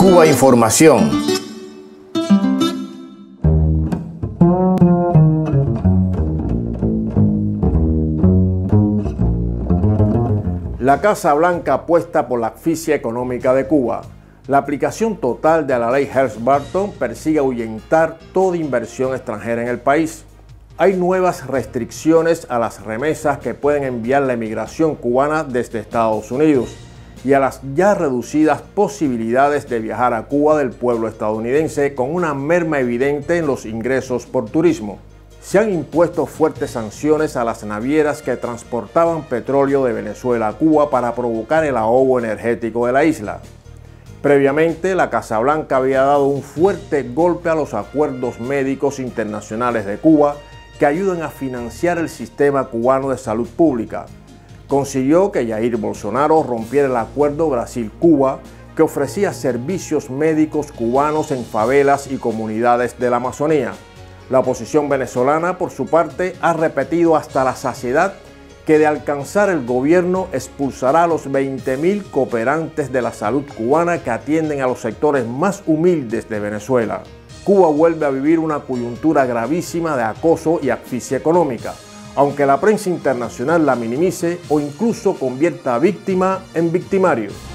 Cuba Información. La Casa Blanca apuesta por la asfixia económica de Cuba. La aplicación total de la ley Helms-Burton persigue ahuyentar toda inversión extranjera en el país. Hay nuevas restricciones a las remesas que pueden enviar la emigración cubana desde Estados Unidos y a las ya reducidas posibilidades de viajar a Cuba del pueblo estadounidense, con una merma evidente en los ingresos por turismo. Se han impuesto fuertes sanciones a las navieras que transportaban petróleo de Venezuela a Cuba para provocar el ahogo energético de la isla. Previamente, la Casa Blanca había dado un fuerte golpe a los acuerdos médicos internacionales de Cuba que ayudan a financiar el sistema cubano de salud pública. Consiguió que Jair Bolsonaro rompiera el acuerdo Brasil-Cuba, que ofrecía servicios médicos cubanos en favelas y comunidades de la Amazonía. La oposición venezolana, por su parte, ha repetido hasta la saciedad que de alcanzar el gobierno expulsará a los 20.000 cooperantes de la salud cubana que atienden a los sectores más humildes de Venezuela. Cuba vuelve a vivir una coyuntura gravísima de acoso y asfixia económica, aunque la prensa internacional la minimice o incluso convierta a víctima en victimario.